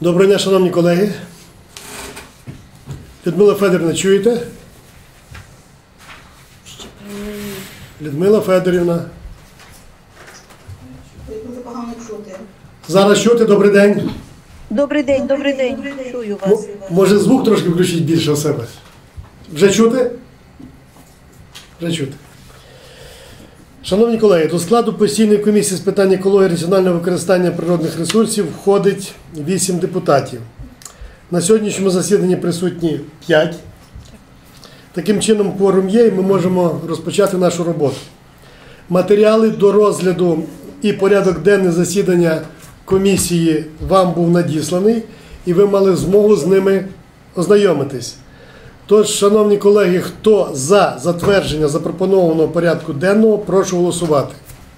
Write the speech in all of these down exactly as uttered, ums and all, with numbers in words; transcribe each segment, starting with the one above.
Доброго дня, шановні колеги. Людмила Федорівна, чуєте? Людмила Федорівна. Погано чути. Зараз чути, добрий день. Добрий день, добрий день. Чую М- вас. Може звук трошки включіть більше у себе? Вже чути? Вже чути. Шановні колеги, до складу постійної комісії з питань екології і раціонального використання природних ресурсів входить вісім депутатів. На сьогоднішньому засіданні присутні п'ять. Таким чином, кворум є і ми можемо розпочати нашу роботу. Матеріали до розгляду і порядок денний засідання комісії вам був надісланий, і ви мали змогу з ними ознайомитись. Тож, шановні колеги, хто за затвердження запропонованого порядку денного, прошу голосувати.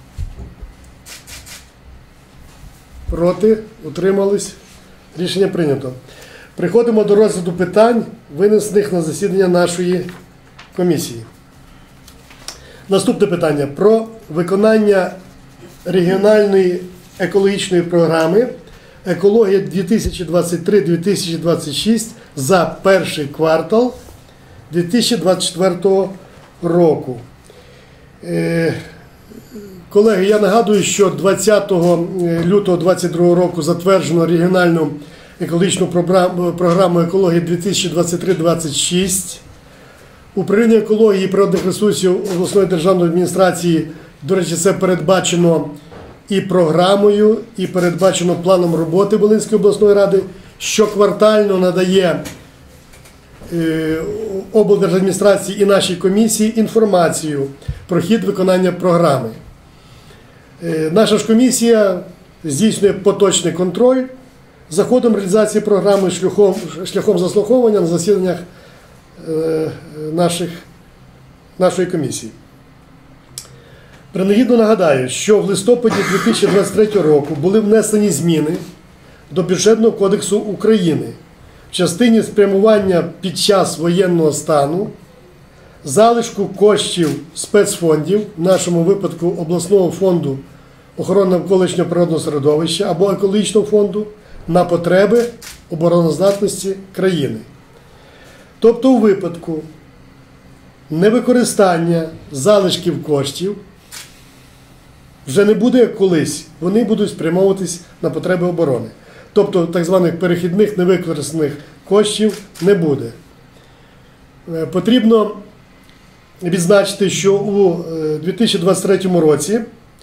Проти? Утримались? Рішення прийнято. Приходимо до розгляду питань, винесених на засідання нашої комісії. Наступне питання про виконання регіональної екологічної програми «Екологія дві тисячі двадцять три - дві тисячі двадцять шість» за перший квартал дві тисячі двадцять четвертого року. Е, колеги, я нагадую, що двадцятого лютого дві тисячі двадцять другого року затверджено регіональну екологічну програму «Екологія дві тисячі двадцять три - двадцять шість». Управління екології і природних ресурсів обласної державної адміністрації, до речі, це передбачено і програмою, і передбачено планом роботи Волинської обласної ради, щоквартально надає е, облдержадміністрації і нашій комісії інформацію про хід виконання програми. Е, наша ж комісія здійснює поточний контроль за ходом реалізації програми шляхом, шляхом заслуховування на засіданнях е, наших, нашої комісії. Принагідно нагадаю, що в листопаді дві тисячі двадцять третього року були внесені зміни до Бюджетного кодексу України в частині спрямування під час воєнного стану залишку коштів спецфондів, в нашому випадку обласного фонду охорони навколишнього природного середовища або екологічного фонду, на потреби обороноздатності країни. Тобто у випадку невикористання залишків коштів вже не буде як колись, вони будуть спрямовуватись на потреби оборони. Тобто так званих перехідних невикористаних коштів не буде. Потрібно відзначити, що у дві тисячі двадцять третьому році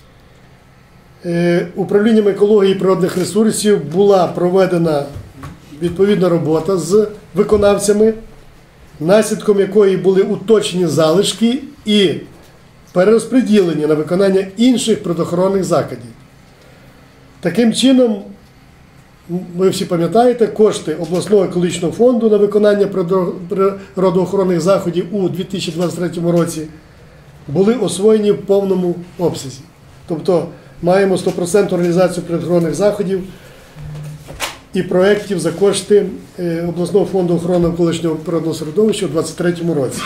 управлінням екології і природних ресурсів була проведена відповідна робота з виконавцями, наслідком якої були уточнені залишки і перерозподілені на виконання інших природоохоронних заходів. Таким чином, ви всі пам'ятаєте, кошти обласного екологічного фонду на виконання природоохоронних заходів у дві тисячі двадцять третьому році були освоєні в повному обсязі. Тобто маємо сто відсотків реалізацію природоохоронних заходів і проєктів за кошти обласного фонду охорони навколишнього природного середовища у дві тисячі двадцять третьому році.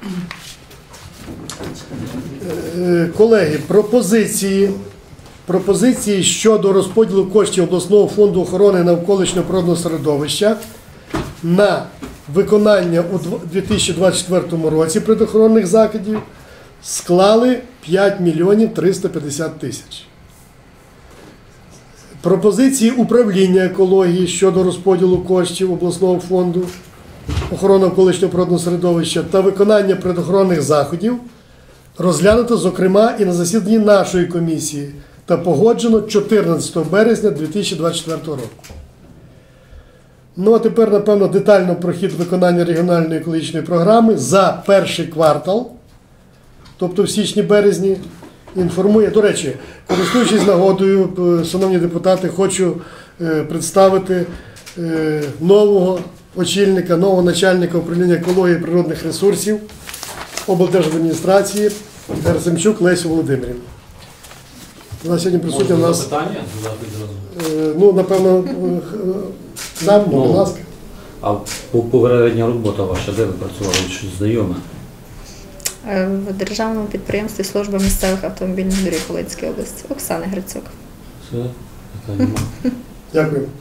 Колеги, пропозиції, пропозиції щодо розподілу коштів обласного фонду охорони навколишнього природного середовища на виконання у дві тисячі двадцять четвертому році природоохоронних заходів склали п'ять мільйонів триста п'ятдесят тисяч. Пропозиції управління екології щодо розподілу коштів обласного фонду охорони навколишнього природного середовища та виконання природоохоронних заходів розглянуто, зокрема, і на засіданні нашої комісії та погоджено чотирнадцятого березня дві тисячі двадцять четвертого року. Ну, а тепер, напевно, детально про хід виконання регіональної екологічної програми за перший квартал, тобто в січні-березні, інформує. До речі, користуючись нагодою, шановні депутати, хочу представити нового очільника, нового начальника управління екології і природних ресурсів облдержадміністрації Герасимчук Лесю Володимирівну. Вона сьогодні присутня у нас. Питання? Ну, напевно, сам, ну, будь ласка. А попередня робота ваша, де ви працювали, щось знайоме? В державному підприємстві служба місцевих автомобільних доріг Волинської області. Оксана Грицюк. Все, питань немає. Дякую.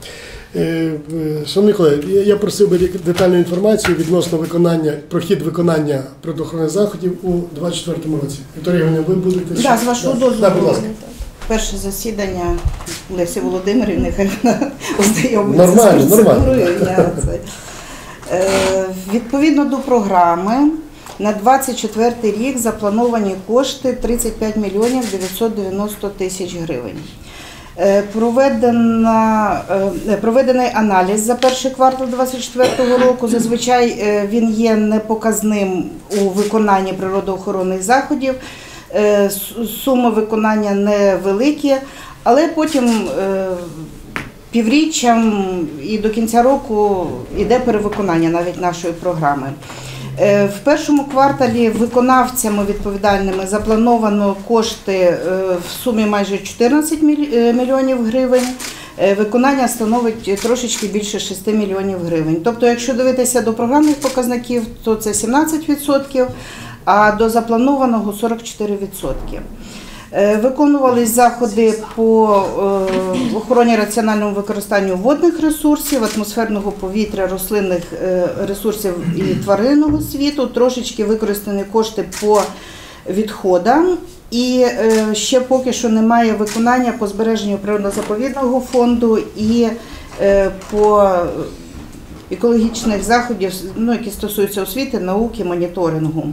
Е, е, Шановні колеги, я- я просив би детальну інформацію відносно виконання, про хід виконання природоохоронних заходів у двадцять четвертому році. Вікторія Іванівна, ви будете? Да, ще? з вашого Да. дозволу. Да, будь ласка. Перше засідання Лесі Володимирівни, хай вона ознайомиться Нормально, з нормально. процедурою. Я це. Е, Відповідно до програми, на двадцять четвертий рік заплановані кошти тридцять п'ять мільйонів дев'ятсот дев'яносто тисяч гривень. Е, Проведена, е, проведений аналіз за перший квартал двадцять четвертого року. Зазвичай е, він є непоказним у виконанні природоохоронних заходів. Е, с- Суми виконання невеликі, але потім е, півріччям і до кінця року йде перевиконання навіть нашої програми. Е, В першому кварталі виконавцями відповідальними заплановано кошти е, в сумі майже чотирнадцять міль- е, мільйонів гривень. Е, Виконання становить трошечки більше шести мільйонів гривень. Тобто, якщо дивитися до програмних показників, то це сімнадцять відсотків, а до запланованого сорок чотири відсотки. Е, Виконувались заходи по е, охороні раціональному використанню водних ресурсів, атмосферного повітря, рослинних е, ресурсів і тваринного світу. Трошечки використані кошти по відходам. І е, ще поки що немає виконання по збереженню природно-заповідного фонду і е, по екологічних заходів, ну, які стосуються освіти, науки, моніторингу.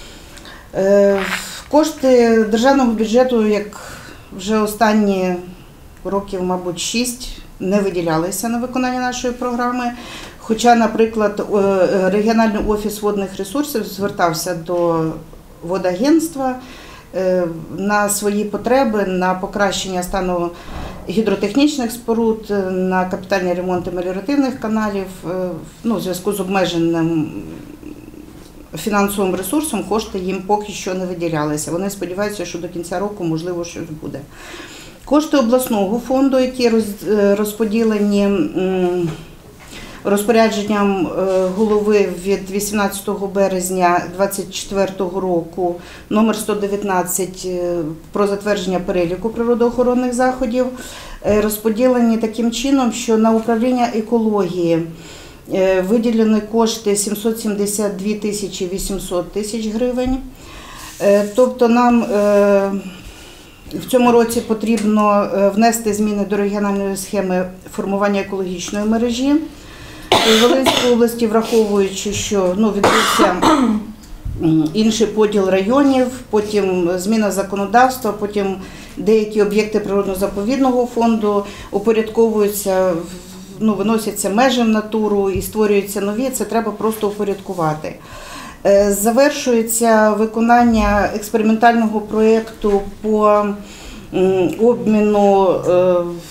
Е, Кошти державного бюджету, як вже останні років, мабуть, шість, не виділялися на виконання нашої програми. Хоча, наприклад, е, регіональний офіс водних ресурсів звертався до водагентства е, на свої потреби, на покращення стану гідротехнічних споруд, на капітальні ремонти меліоративних каналів, е, ну, в зв'язку з обмеженим фінансовим ресурсом кошти їм поки що не виділялися. Вони сподіваються, що до кінця року, можливо, щось буде. Кошти обласного фонду, які роз- розподілені м, розпорядженням е, голови від вісімнадцятого березня двадцять четвертого року номер сто дев'ятнадцять е, про затвердження переліку природоохоронних заходів, е, розподілені таким чином, що на управління екології Е, виділені кошти сімсот сімдесят дві тисячі вісімсот тисяч гривень. Е, Тобто нам е, в цьому році потрібно е, внести зміни до регіональної схеми формування екологічної мережі. В Волинській області, враховуючи, що ну, відбувся м, інший поділ районів, потім зміна законодавства, потім деякі об'єкти природно-заповідного фонду упорядковуються, в- ну, виносяться межі в натуру і створюються нові, це треба просто упорядкувати. Е, Завершується виконання експериментального проєкту по м, обміну е,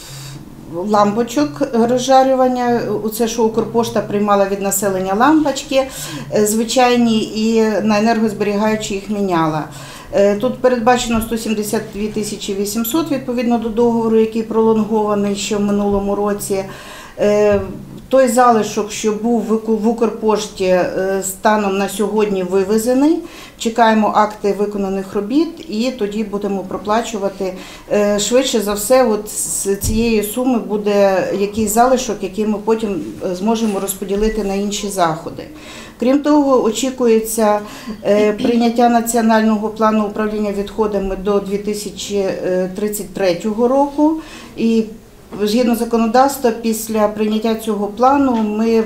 лампочок розжарювання. Оце, що Укрпошта приймала від населення лампочки е, звичайні і на енергозберігаючі їх міняла. Е, Тут передбачено сто сімдесят дві тисячі вісімсот відповідно до договору, який пролонгований ще в минулому році. Е, Той залишок, що був в Уку- в Укрпошті, е, станом на сьогодні вивезений. Чекаємо акти виконаних робіт і тоді будемо проплачувати. Е, Швидше за все, от з цієї суми буде якийсь залишок, який ми потім зможемо розподілити на інші заходи. Крім того, очікується е, прийняття національного плану управління відходами до дві тисячі тридцять третього року. І згідно законодавства, після прийняття цього плану ми,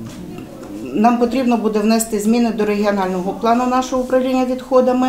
нам потрібно буде внести зміни до регіонального плану нашого управління відходами.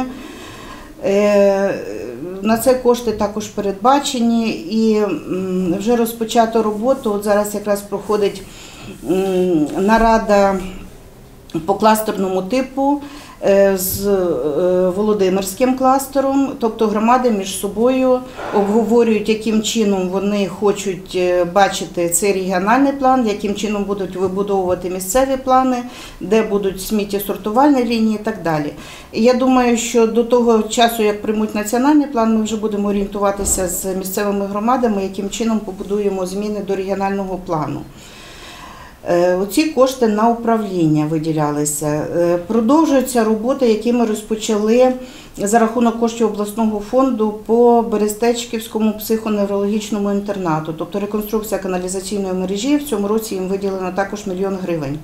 Е, На це кошти також передбачені і м, вже розпочато роботу. От зараз якраз проходить м, нарада по кластерному типу е, з е, Володимирським кластером, тобто громади між собою обговорюють, яким чином вони хочуть е, бачити цей регіональний план, яким чином будуть вибудовувати місцеві плани, де будуть сміттєсортувальні лінії і так далі. І я думаю, що до того часу, як приймуть національний план, ми вже будемо орієнтуватися з місцевими громадами, яким чином побудуємо зміни до регіонального плану. Е, Оці кошти на управління виділялися. Е, Продовжуються роботи, які ми розпочали за рахунок коштів обласного фонду по Берестечківському психоневрологічному інтернату. Тобто реконструкція каналізаційної мережі, в цьому році їм виділено також мільйон гривень.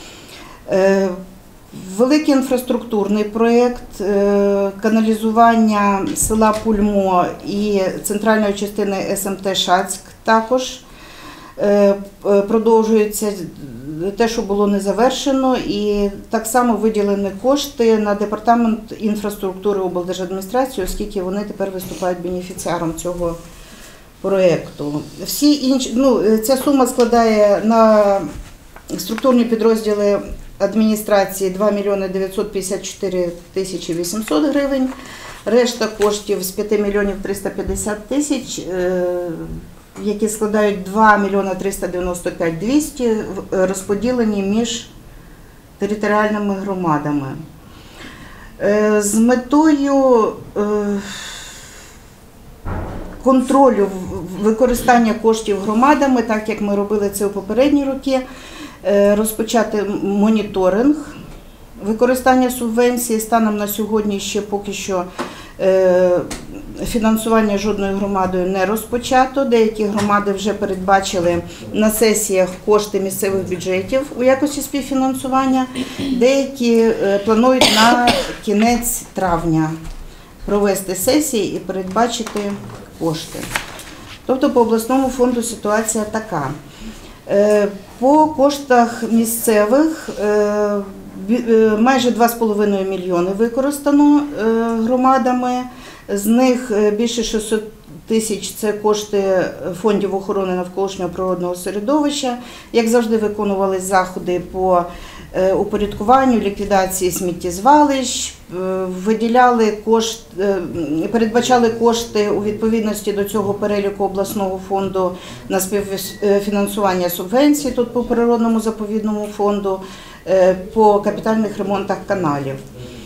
Великий інфраструктурний проєкт каналізування села Пульмо і центральної частини ес ем те Шацьк також продовжується те, що було не завершено, і так само виділені кошти на департамент інфраструктури облдержадміністрації, оскільки вони тепер виступають бенефіціаром цього проєкту. Всі інші, ну, ця сума складає на структурні підрозділи адміністрації два мільйони дев'ятсот п'ятдесят чотири тисячі вісімсот гривень, решта коштів з п'ять мільйонів триста п'ятдесят тисяч, які складають два мільйони триста дев'яносто п'ять тисяч двісті, розподілені між територіальними громадами. З метою контролю використання коштів громадами, так як ми робили це у попередні роки, розпочати моніторинг використання субвенції. Станом на сьогодні ще поки що фінансування жодною громадою не розпочато. Деякі громади вже передбачили на сесіях кошти місцевих бюджетів у якості співфінансування, деякі планують на кінець травня провести сесії і передбачити кошти. Тобто по обласному фонду ситуація така. По коштах місцевих майже два з половиною мільйони використано громадами, з них більше шістсот тисяч – це кошти фондів охорони навколишнього природного середовища. Як завжди, виконувались заходи по упорядкуванню, ліквідації сміттєзвалищ, виділяли кошти, передбачали кошти у відповідності до цього переліку обласного фонду на співфінансування субвенцій, тут по природному заповідному фонду, по капітальних ремонтах каналів.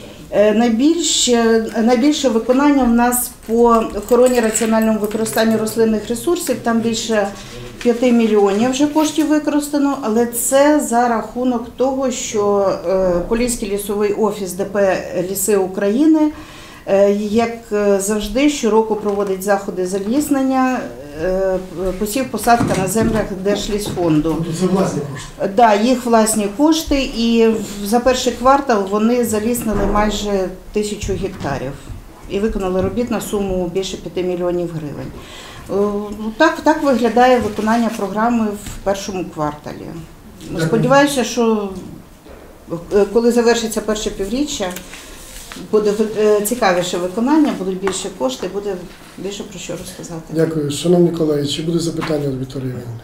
Найбільше, найбільше виконання в нас по охороні раціональному використанню рослинних ресурсів, там більше п'яти мільйонів вже коштів використано, але це за рахунок того, що Поліський лісовий офіс де пе «Ліси України», як завжди, щороку проводить заходи заліснення, посів, посадка на землях Держлісфонду. Це власні кошти? Так, да, їх власні кошти, і за перший квартал вони заліснили майже тисячу гектарів і виконали робіт на суму більше п'яти мільйонів гривень. Так, так виглядає виконання програми в першому кварталі. Сподіваюся, що коли завершиться перше півріччя, буде цікавіше виконання, будуть більше кошти, буде більше про що розказати. Дякую. Шановні колеги, чи буде запитання від Вікторії Іванівни?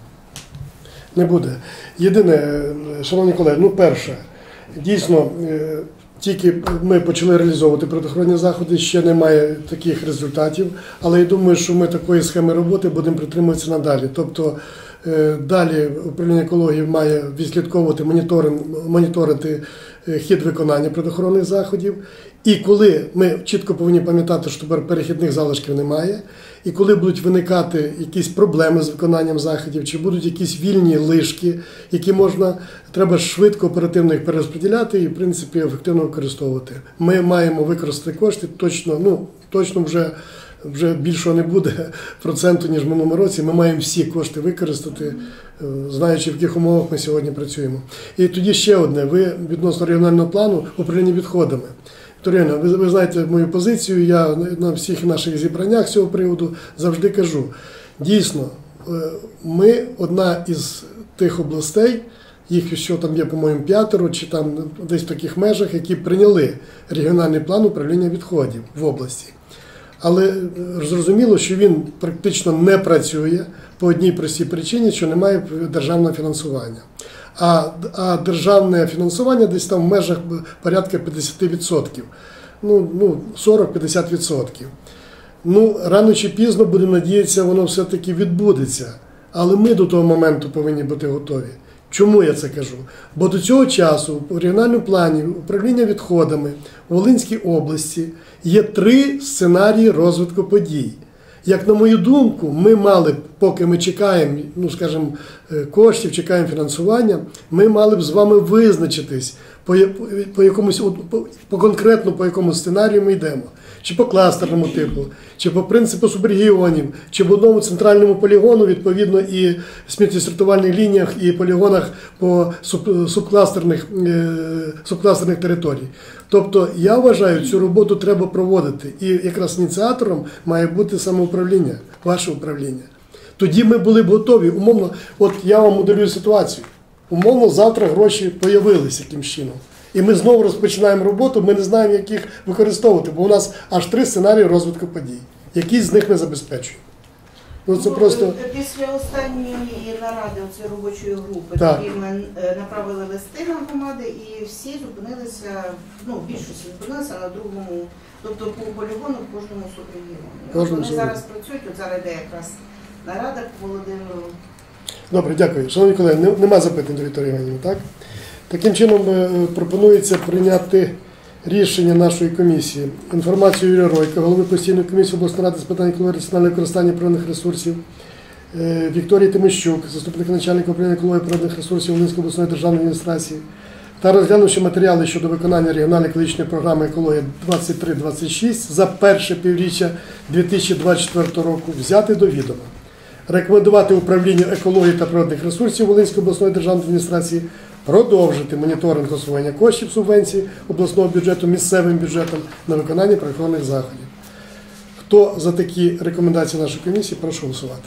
Не буде. Єдине, шановні колеги, ну перше, дійсно, тільки ми почали реалізовувати природоохоронні заходи, ще немає таких результатів, але я думаю, що ми такої схеми роботи будемо притримуватися надалі. Тобто далі управління екології має відслідковувати, моніторити хід виконання природоохоронних заходів. І коли ми чітко повинні пам'ятати, що тепер перехідних залишків немає, і коли будуть виникати якісь проблеми з виконанням заходів, чи будуть якісь вільні лишки, які можна, треба швидко, оперативно їх перерозподіляти і, в принципі, ефективно використовувати. Ми маємо використати кошти точно, ну, точно вже, вже більшого не буде проценту, ніж в минулому році. Ми маємо всі кошти використати, знаючи, в яких умовах ми сьогодні працюємо. І тоді ще одне. Ви відносно регіонального плану управління відходами. Вікторія, ви, ви знаєте мою позицію, я на всіх наших зібраннях з цього приводу завжди кажу. Дійсно, ми одна із тих областей, їх що там є, по-моєму, п'ятеро, чи там десь в таких межах, які прийняли регіональний план управління відходів в області. Але зрозуміло, що він практично не працює по одній простій причині, що немає державного фінансування. А, а державне фінансування десь там в межах порядка п'ятдесят відсотків. Ну, ну сорок-п'ятдесят відсотків. Ну, рано чи пізно, будемо надіятися, воно все-таки відбудеться. Але ми до того моменту повинні бути готові. Чому я це кажу? Бо до цього часу у регіональному плані управління відходами у Волинській області є три сценарії розвитку подій. Як на мою думку, ми мали, поки ми чекаємо, ну, скажімо, е, коштів, чекаємо фінансування, ми мали б з вами визначитись, по, я- по якомусь, от, по, по конкретно по якому сценарію ми йдемо. Чи по кластерному типу, чи по принципу субрегіонів, чи в одному центральному полігону, відповідно, і сміттєсортувальних лініях, і полігонах по суб, субкластерних, е, субкластерних територій. Тобто, я вважаю, цю роботу треба проводити. І якраз ініціатором має бути самоуправління, ваше управління. Тоді ми були б готові. Умовно, от я вам моделюю ситуацію. Умовно, завтра гроші появилися якимсь чином. І ми знову розпочинаємо роботу, ми не знаємо, як їх використовувати, бо у нас аж три сценарії розвитку подій. Якісь з них ми забезпечуємо. Ну, це Ну, просто... е, Після останньої наради цієї робочої групи Так. тоді ми е, направили листи на громади і всі зупинилися, ну, більшості зупинилися на другому, тобто по полігону в кожному субрегіоні. От Кожному Вони субрегіоні. зараз працюють, от зараз йде якраз нарада по Володимиру. Добре, дякую. Шановні колеги, не- нема запитань до Вікторії Іванівни, так? Таким чином е, пропонується прийняти рішення нашої комісії. Інформацію Юрія Ройка, голови постійної комісії обласної ради з питань екології, раціонального використання природних ресурсів, е, Вікторії Тимощук, заступника начальника управління екології природних ресурсів Волинської обласної державної адміністрації, та розглянувши матеріали щодо виконання регіональної екологічної програми «Екологія двадцять три двадцять шість» за перше півріччя дві тисячі двадцять четвертого року, взяти до відома. Рекомендувати управлінню екології та природних ресурсів Волинської обласної державної адміністрації продовжити моніторинг освоєння коштів субвенцій обласного бюджету місцевим бюджетом на виконання правоохоронних заходів. Хто за такі рекомендації нашої комісії, прошу голосувати.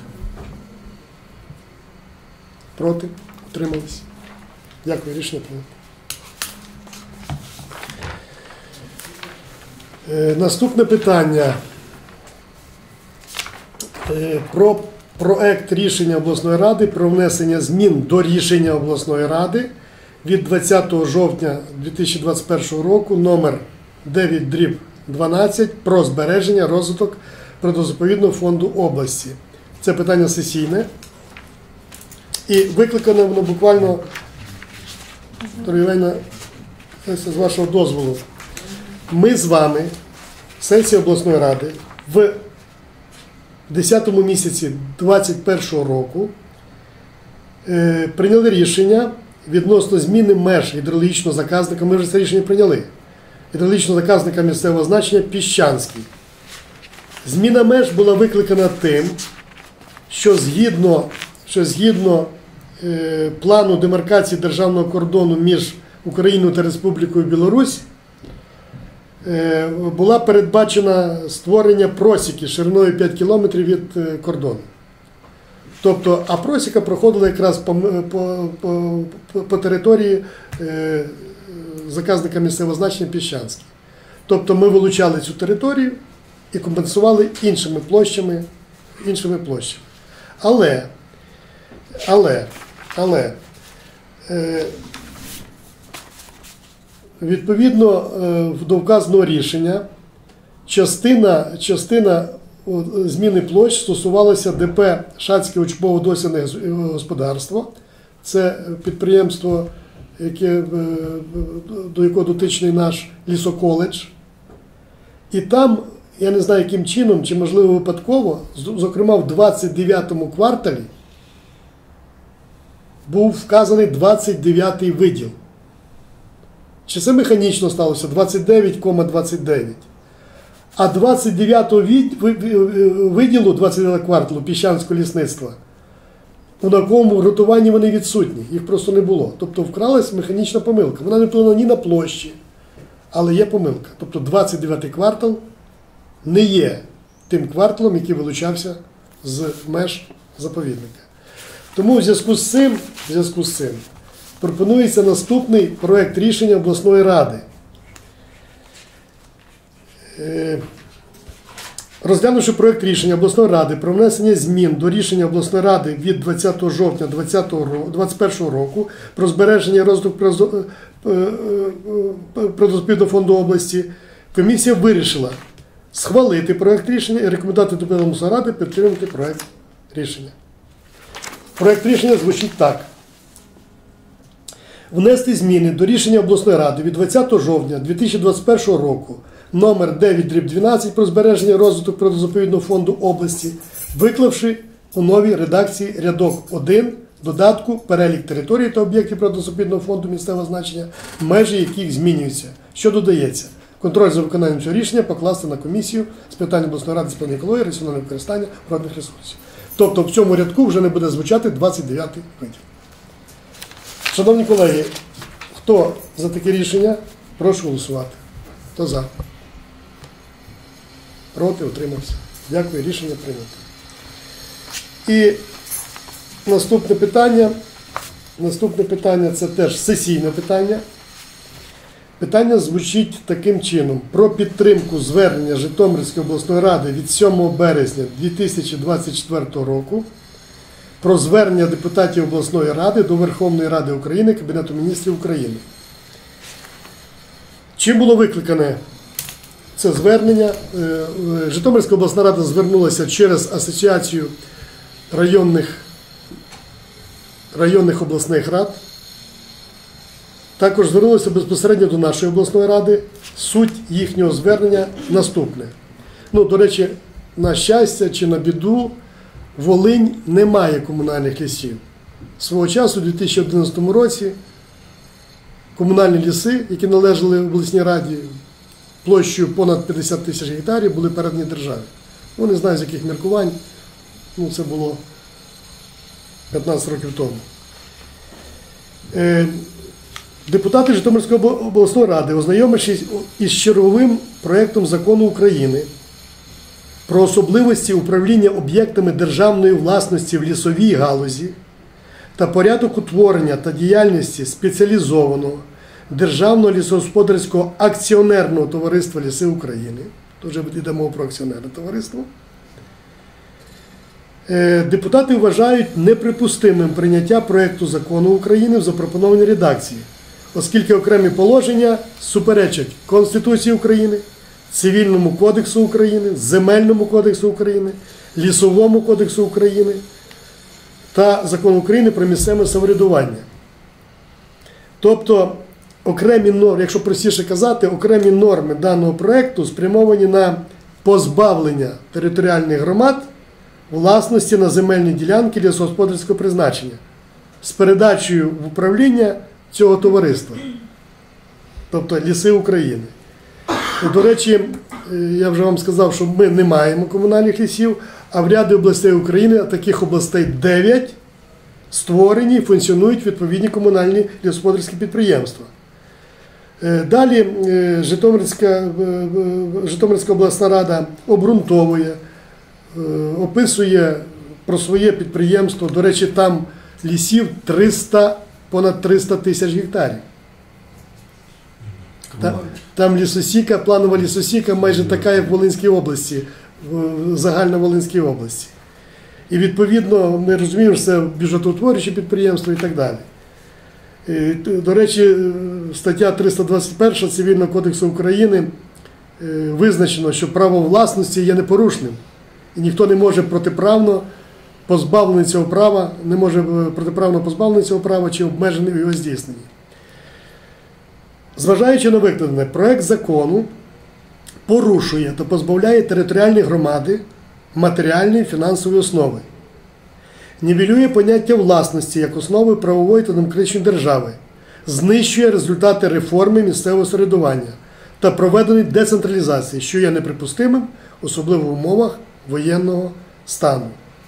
Проти? Утримались? Дякую, рішення прийнято. Е, Наступне питання. Е, Про проект рішення обласної ради про внесення змін до рішення обласної ради від двадцятого жовтня дві тисячі двадцять першого року номер дев'ять дріб дванадцять про збереження розвиток природозаповідного фонду області. Це питання сесійне. І викликане воно буквально, Вікторія Іванівна, з вашого дозволу. Ми з вами, сесія обласної ради, в десятому місяці двадцять першого року е, прийняли рішення відносно зміни меж гідрологічного заказника. Ми вже це рішення прийняли. Гідрологічного заказника місцевого значення Піщанський. Зміна меж була викликана тим, що згідно, що згідно е, плану демаркації державного кордону між Україною та Республікою Білорусь е, була передбачена створення просіки шириною п'ять кілометрів від е, кордону. Тобто, а просіка проходила якраз по, по, по, по, по території е, заказника місцевого значення Піщанський. Тобто ми вилучали цю територію і компенсували іншими площами, іншими площами. Але, але, але, е, відповідно е, до вказаного рішення, частина, частина о, зміни площ стосувалася ДП Шацьке учбово-дослідне господарство. Це підприємство, яке, е, до якого дотичний наш лісоколедж. І там, я не знаю, яким чином, чи можливо випадково, зокрема в двадцять дев'ятому кварталі був вказаний двадцять дев'ятий виділ. Чи це механічно сталося? двадцять дев'ять кома двадцять дев'ять. А двадцять дев'ятого виділу, двадцять дев'ятого кварталу Піщанського лісництва, у науковому ґрунтуванні вони відсутні, їх просто не було. Тобто вкралась механічна помилка. Вона не вплинула ні на площі, але є помилка. Тобто двадцять дев'ятий квартал не є тим кварталом, який вилучався з меж заповідника. Тому в зв'язку з цим, в зв'язку з цим пропонується наступний проект рішення обласної ради. Е, Розглянувши проект рішення обласної ради про внесення змін до рішення обласної ради від двадцятого жовтня двадцять першого року про збереження і розвиток природозаповідного фонду області, комісія вирішила схвалити проект рішення і рекомендувати до обласної ради підтримати проект рішення. Проект рішення звучить так. Внести зміни до рішення обласної ради від двадцятого жовтня дві тисячі двадцять першого року номер дев'ять дріб дванадцять про збереження і розвиток природозаповідного фонду області, виклавши у новій редакції рядок один додатку перелік територій та об'єктів природно-заповідного фонду місцевого значення, межі яких змінюються. Що додається? Контроль за виконанням цього рішення покласти на комісію з питань обласної ради з питань екології, раціонального використання природних ресурсів. Тобто в цьому рядку вже не буде звучати двадцять дев'ятий розділ. Шановні колеги, хто за таке рішення, прошу голосувати. Хто за? Проти, утримався. Дякую, рішення прийнято. І наступне питання, наступне питання це теж сесійне питання. Питання звучить таким чином. Про підтримку звернення Житомирської обласної ради від сьомого березня дві тисячі двадцять четвертого року про звернення депутатів обласної ради до Верховної Ради України, Кабінету міністрів України. Чим було викликане це звернення? Житомирська обласна рада звернулася через Асоціацію районних, районних обласних рад. Також звернулися безпосередньо до нашої обласної ради. Суть їхнього звернення наступне. Ну, до речі, на щастя чи на біду, Волинь не має комунальних лісів. Свого часу, у дві тисячі одинадцятому році, комунальні ліси, які належали обласній раді, площею понад п'ятдесят тисяч гектарів, були передані державі. Ну, не знаю, з яких міркувань. Ну, це було п'ятнадцять років тому. Е, Депутати Житомирської обласної ради, ознайомившись із черговим проєктом закону України про особливості управління об'єктами державної власності в лісовій галузі та порядок утворення та діяльності спеціалізованого державного лісогосподарського акціонерного товариства «Ліси України», то вже йде мова про акціонерне товариство, депутати вважають неприпустимим прийняття проєкту закону України в запропонованій редакції, оскільки окремі положення суперечать Конституції України, Цивільному кодексу України, Земельному кодексу України, Лісовому кодексу України та Закону України про місцеве самоврядування. Тобто, окремі норми, якщо простіше казати, окремі норми даного проєкту спрямовані на позбавлення територіальних громад власності на земельні ділянки лісогосподарського призначення з передачею в управління цього товариства, тобто Ліси України. До речі, я вже вам сказав, що ми не маємо комунальних лісів, а в ряді областей України, а таких областей дев'ять, створені і функціонують відповідні комунальні лісогосподарські підприємства. Далі Житомирська, Житомирська обласна рада обґрунтовує, описує про своє підприємство. До речі, там лісів триста, понад триста тисяч гектарів. Там, там лісосіка, планова лісосіка майже така, як в Волинській області, в загальноволинській області. І відповідно ми розуміємо, що це бюджетоутворююче підприємство і так далі. І, до речі, стаття триста двадцять перша Цивільного кодексу України визначено, що право власності є непорушним. І ніхто не може протиправно позбавлений цього права, не може протиправно позбавлений цього права чи обмежений в його здійсненні. Зважаючи на викладене, проект закону порушує та позбавляє територіальні громади матеріальної і фінансової основи, нівелює поняття власності як основи правової та демократичної держави, знищує результати реформи місцевого самоврядування та проведеної децентралізації, що є неприпустимим, особливо в умовах воєнного стану.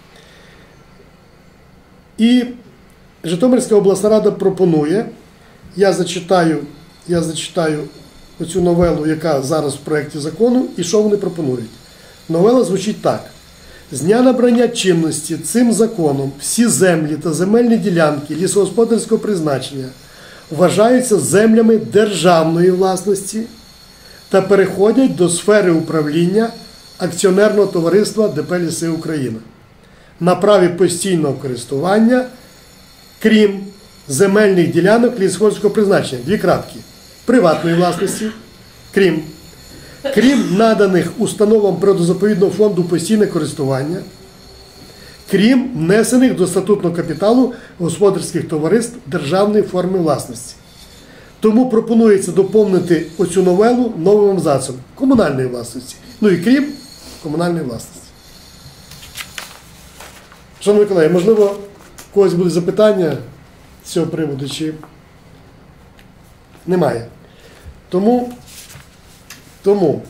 І Житомирська обласна рада пропонує, я зачитаю, я зачитаю оцю новелу, яка зараз в проєкті закону, і що вони пропонують. Новела звучить так. З дня набрання чинності цим законом всі землі та земельні ділянки лісогосподарського призначення вважаються землями державної власності та переходять до сфери управління акціонерного товариства ДП «Ліси України» на праві постійного користування, крім земельних ділянок лісогосподарського призначення, дві крапки, приватної власності, крім, крім наданих установам природозаповідного фонду постійне користування, крім внесених до статутного капіталу господарських товариств державної форми власності. Тому пропонується доповнити оцю новелу новим абзацом комунальної власності. Ну і крім комунальної власності. Шановні колеги, можливо, В когось будуть запитання з цього приводу, чи немає. Тому, тому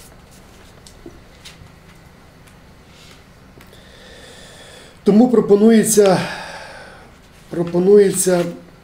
Тому пропонується, пропонується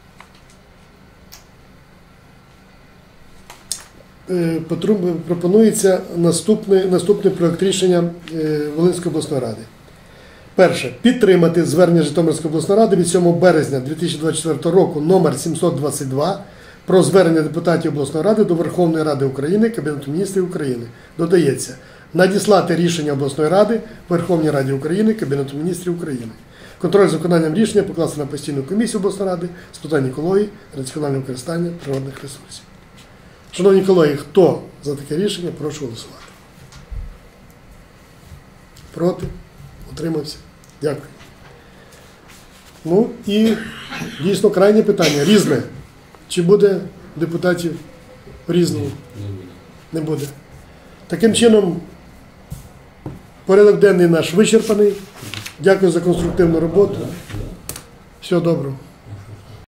е, потру- пропонується наступний, наступний проект рішення е, Волинської обласної ради. Перше. Підтримати звернення Житомирської обласної ради від сьомого березня дві тисячі двадцять четвертого року номер сімсот двадцять два про звернення депутатів обласної ради до Верховної Ради України, Кабінету міністрів України. Додається надіслати рішення обласної ради Верховній Раді України, Кабінету міністрів України. Контроль за виконанням рішення покласти на постійну комісію обласної ради з питань екології, раціонального використання природних ресурсів. Шановні колеги, хто за таке рішення, прошу голосувати. Проти? Утримався? Дякую. Ну і дійсно крайнє питання. Різне. Чи буде депутатів різного? Не буде. Таким чином, порядок денний наш вичерпаний. Дякую за конструктивну роботу. Всього доброго.